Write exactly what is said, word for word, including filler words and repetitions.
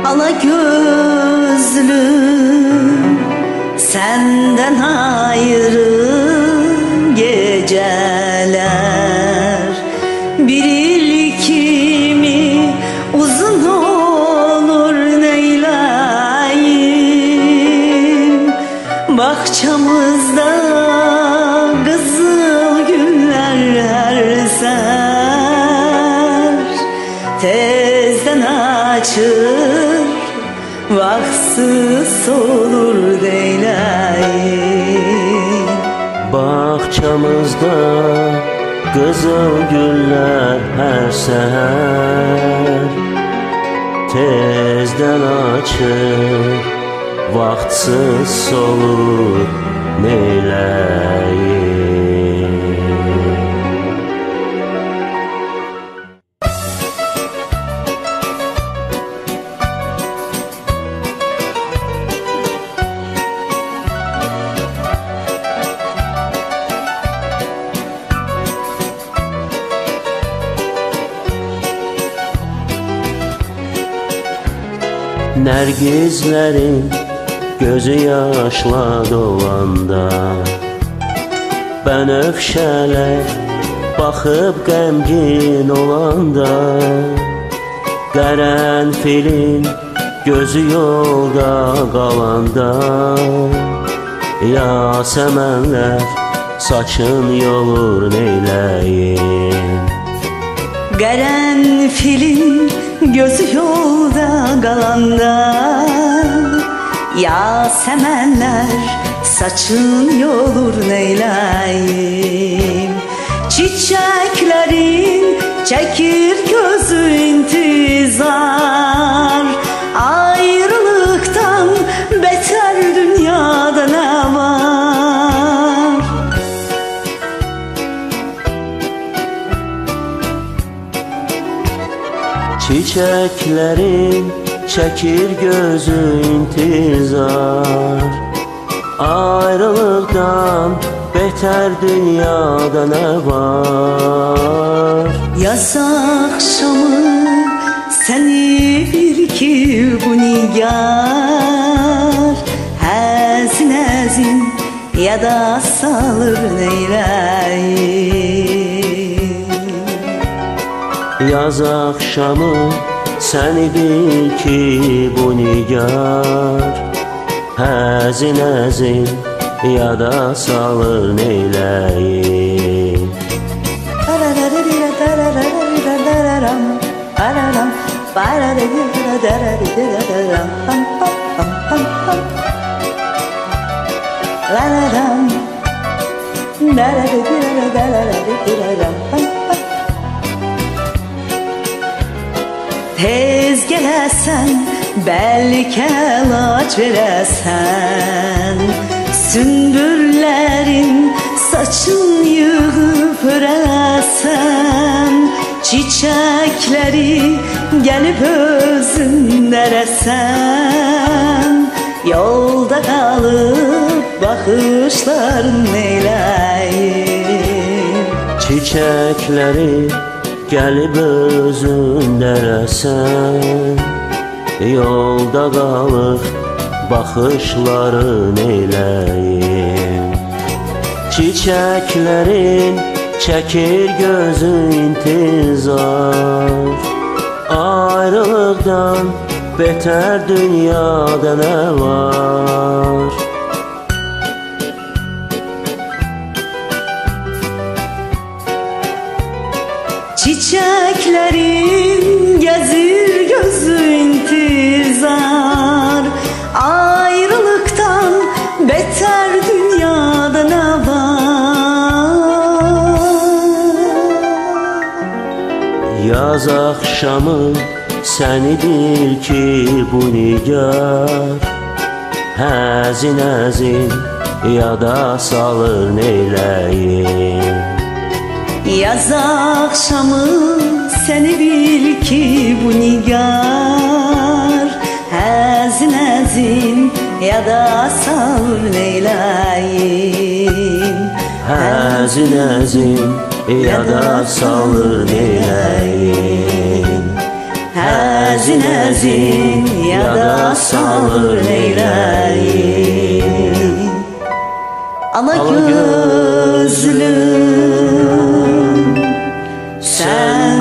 ala gözlüm, senden ayrı geceler. Bir ilkimi uzun olur neyleyim, bahçamızda kızıl güller her ser. Tezden açır, vaksız olur deyleyim. Bahçamızda kızıl güller her seher, tezden açır, vaktsız solur neyleyim. Nergizlerin gözü yaşla dolanda, bənövşələr baxıb qəmgin olanda, qərənfilin gözü yolda qalanda, yasəmənlər saçın yolur neyləyim. Qərənfilin gözü yolda qalanda, yasəmənlər saçın yolur neyləyim. Çiçəklərin çəkir gözü intizar, ayrılıqdan betər dünyada nə var? Çiçəklərin çəkir gözü intizar, ayrılıqdan betər dünyada nə var? Yaz axşamı səni bil ki bu nigar, həzin əzin yada salır neyləyim. Yaz axşamı səni bil ki bu nigar, həzin əzin yada salır neyləyim. Tez gələsən, bəlkə əlac verəsən, sümbüllərin saçın yığıb örəsən, çiçəkləri gəlib özün dərəsən, yolda qalıb baxışların neyləyim. Çiçəkləri gəlib özün dərəsən, yolda qalıb baxışların neyləyim. Çiçəklərin çəkir gözü intizar, ayrılıqdan betər dünyada nə var? Çiçəklərin gəzir gözü intizar, ayrılıqdan betər dünyada nə var? Yaz axşamı səni bil ki bu nigar, həzin əzin yada salır neyləyim. Yaz axşamı səni bil ki bu nigar, həzin əzin yada salır neyləyim. Həzin əzin yada salır neyləyim. Həzin Həzin əzin yada salır Leyləyim. Ala gözlüm sen